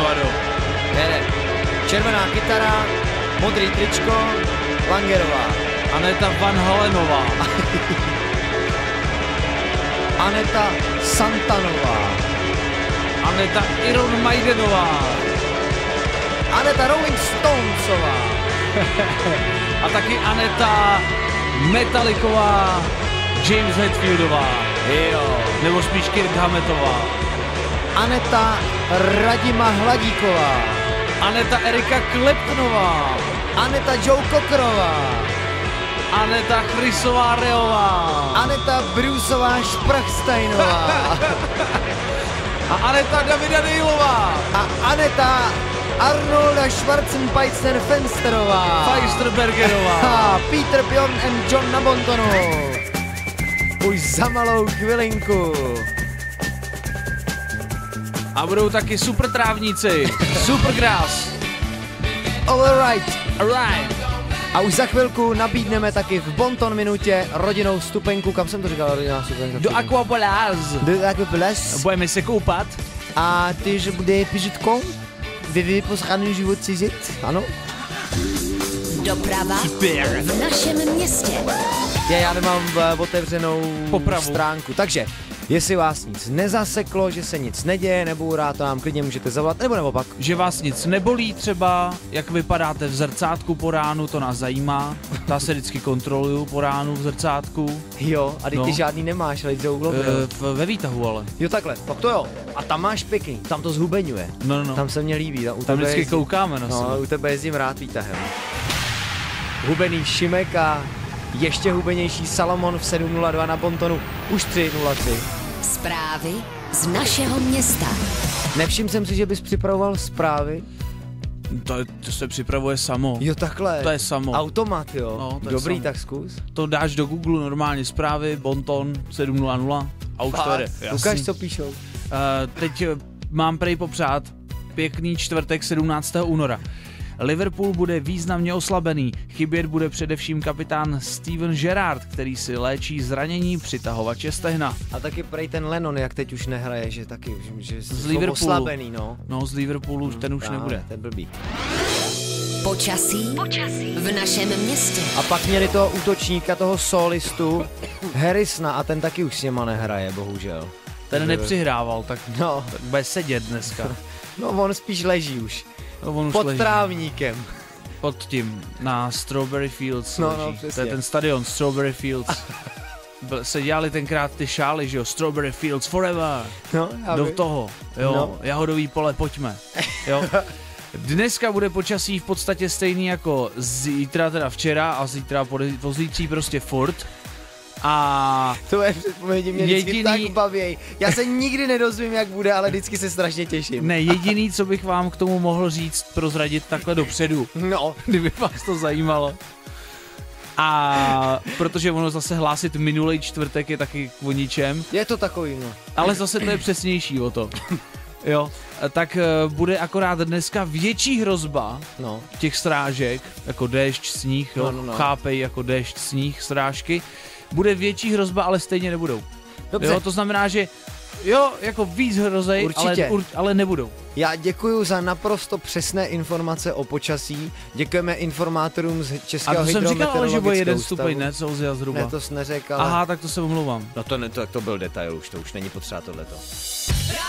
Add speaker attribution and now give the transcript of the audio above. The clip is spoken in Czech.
Speaker 1: hovado.
Speaker 2: Ne. Červená kytara, modrý tričko, Langerová.
Speaker 1: Aneta Van Halenová.
Speaker 2: Aneta Santanová.
Speaker 1: Aneta Iron Maidenová.
Speaker 2: Aneta Rolling Stonesová.
Speaker 1: A taky Aneta Metaliková, James Hetfieldová.
Speaker 2: Jo.
Speaker 1: Nebo spíš Kirk Hammetová.
Speaker 2: Aneta Radima Hladíková.
Speaker 1: Aneta Erika Kleptnová.
Speaker 2: Aneta Joe Cockerová.
Speaker 1: Aneta Chrisová Reová.
Speaker 2: Aneta Bruceová Šprachsteinová.
Speaker 1: A Aneta Davida Dejlová.
Speaker 2: A Aneta Arnolda Schwarzenpeitzer Fensterová.
Speaker 1: Feisterbergerová.
Speaker 2: A Peter Bjorn and John na bontonu. Už za malou chvilinku.
Speaker 1: A budou taky super trávníci. Supergrass.
Speaker 2: Alright.
Speaker 1: Alright.
Speaker 2: A už za chvilku nabídneme taky v Bonton minutě rodinnou vstupenku. Kam jsem to říkal, rodinná vstupenka?
Speaker 1: Do Aquapalaz.
Speaker 2: Do Aquapalaz.
Speaker 1: Budeme se koupat.
Speaker 2: A ty, že bude pížitko? Vyposchaný život cizit, ano?
Speaker 3: Doprava v našem městě.
Speaker 2: Já nemám otevřenou
Speaker 1: Popravu.
Speaker 2: stránku, takže jestli vás nic nezaseklo, že se nic neděje, nebourá, to nám klidně můžete zavolat, nebo naopak.
Speaker 1: Že vás nic nebolí třeba, jak vypadáte v zrcátku po ránu, to nás zajímá. Já se vždycky kontroluju po ránu v zrcátku.
Speaker 2: Jo, a ty
Speaker 1: No.
Speaker 2: ty žádný nemáš, ale jdou
Speaker 1: Ve výtahu ale.
Speaker 2: Jo, takhle, pak to jo. A tam máš pěkný, tam to zhubeňuje.
Speaker 1: No.
Speaker 2: Tam se mně líbí.
Speaker 1: Tam vždycky koukáme na
Speaker 2: No,
Speaker 1: sebe.
Speaker 2: u tebe jezdím rád výtahem. Hubený Šimek a ještě hubenější Salomon v 7.02 na Bontonu. Už 3.03.
Speaker 3: Zprávy z našeho města.
Speaker 2: Nevšiml jsem si, že bys připravoval zprávy.
Speaker 1: To se připravuje samo.
Speaker 2: Jo, takhle.
Speaker 1: To je samo.
Speaker 2: Automat, jo.
Speaker 1: No, to je
Speaker 2: Dobrý,
Speaker 1: samo.
Speaker 2: tak zkus.
Speaker 1: To dáš do Google normálně zprávy, Bonton 7.00 a už to jede.
Speaker 2: Ukaž, co píšou.
Speaker 1: Teď mám prej popřát pěkný čtvrtek 17. února. Liverpool bude významně oslabený. Chybět bude především kapitán Steven Gerrard, který si léčí zranění přitahovače stehna.
Speaker 2: A taky prej ten Lennon, jak teď už nehraje, že taky, že
Speaker 1: Z
Speaker 2: jsou
Speaker 1: Liverpoolu.
Speaker 2: oslabený, no.
Speaker 1: No, z Liverpoolu ten už
Speaker 2: Právě,
Speaker 1: nebude.
Speaker 2: ten blbý.
Speaker 3: Počasí v našem městě.
Speaker 2: A pak měli toho útočníka, toho solistu, Harrisona, a ten taky už s něma nehraje, bohužel.
Speaker 1: Ten nepřihrával, tak
Speaker 2: No,
Speaker 1: bude sedět dneska.
Speaker 2: no on spíš leží už.
Speaker 1: No, on už
Speaker 2: Pod
Speaker 1: leží.
Speaker 2: trávníkem.
Speaker 1: Pod tím, na Strawberry Fields
Speaker 2: No,
Speaker 1: leží.
Speaker 2: no,
Speaker 1: To
Speaker 2: přesně.
Speaker 1: je ten stadion Strawberry Fields. Se dělali tenkrát ty šály, že jo, Strawberry Fields Forever.
Speaker 2: No,
Speaker 1: Do toho, jo,
Speaker 2: No.
Speaker 1: jahodový pole, pojďme, jo. Dneska bude počasí v podstatě stejný jako zítra, teda včera, a zítra pozítří prostě furt. A
Speaker 2: To je předpovědi, mě vždycky
Speaker 1: Jediný-
Speaker 2: tak baví. Já se nikdy nedozvím, jak bude, ale vždycky se strašně těším.
Speaker 1: ne, jediný, co bych vám k tomu mohl říct, prozradit takhle dopředu,
Speaker 2: No,
Speaker 1: kdyby vás to zajímalo. A protože ono zase hlásit minulý čtvrtek je taky o ničem,
Speaker 2: je to takový, no.
Speaker 1: ale zase to je přesnější o to. Jo, tak bude akorát dneska větší hrozba
Speaker 2: No,
Speaker 1: těch srážek, jako déšť, sníh, jo,
Speaker 2: No.
Speaker 1: chápej, jako déšť, sníh, srážky. Bude větší hrozba, ale stejně nebudou.
Speaker 2: dobře.
Speaker 1: Jo, to znamená, že jo, jako víc hrozej,
Speaker 2: Určitě.
Speaker 1: ale nebudou.
Speaker 2: Já děkuji za naprosto přesné informace o počasí. Děkujeme informátorům z
Speaker 1: A
Speaker 2: Českého
Speaker 1: to jsem říkal, ale že bude
Speaker 2: hydrometeorologického
Speaker 1: 1
Speaker 2: ústavu.
Speaker 1: stupeň, ne, Celsia zhruba.
Speaker 2: Ne, to jsi neřekl, ale...
Speaker 1: Aha, tak to se omlouvám.
Speaker 2: No to byl detail už, to už není potřeba tohleto.